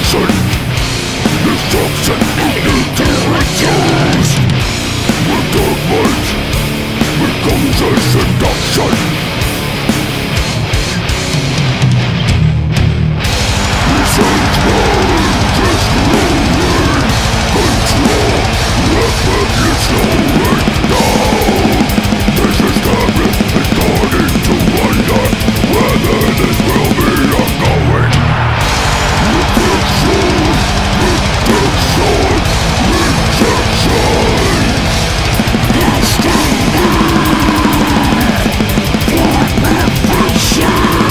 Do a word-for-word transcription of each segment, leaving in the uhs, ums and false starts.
Destruction, destruction, need to reduce. With dark might, becomes a seduction. Change mind, destroying control. Refuge slowing down. This is coming, it's starting to wonder whether this will be ongoing. Rejection, rejection, rejection. Destiny for perfection.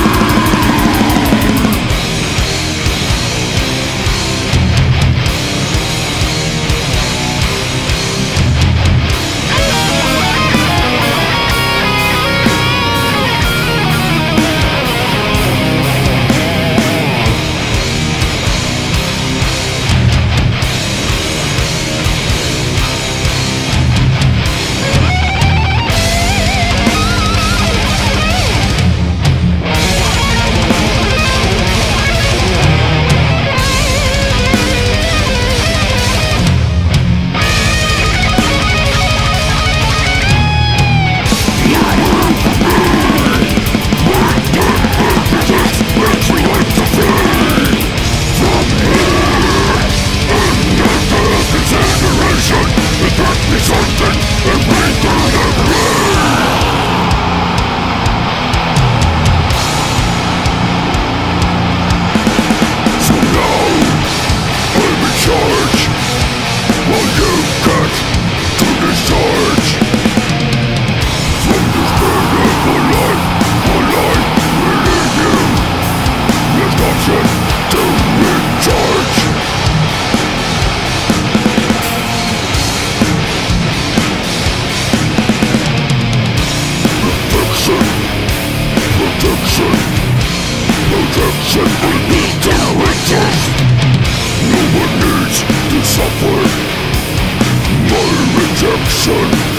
Protection, we need to exist. No one needs to suffer my rejection.